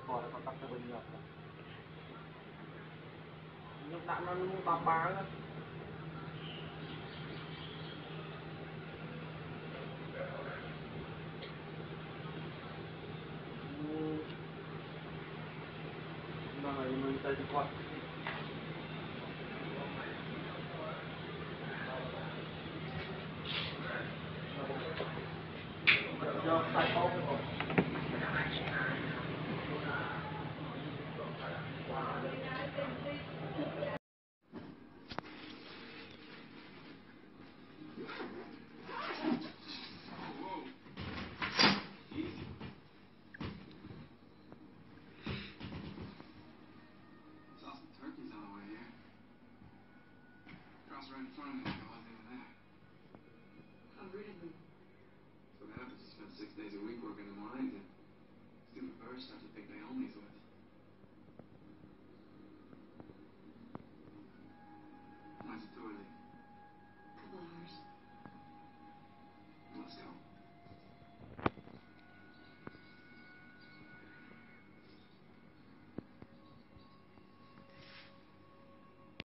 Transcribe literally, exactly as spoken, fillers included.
Fora pra café da minha. Nó đã nó mua ba ba đó. Nó là mình tay đi qua. Cho phải không? Right in front of me, I wasn't even there. I'm reading them. So what happens? You spend six days a week working the mines, and stupid birds start to think they own these ones.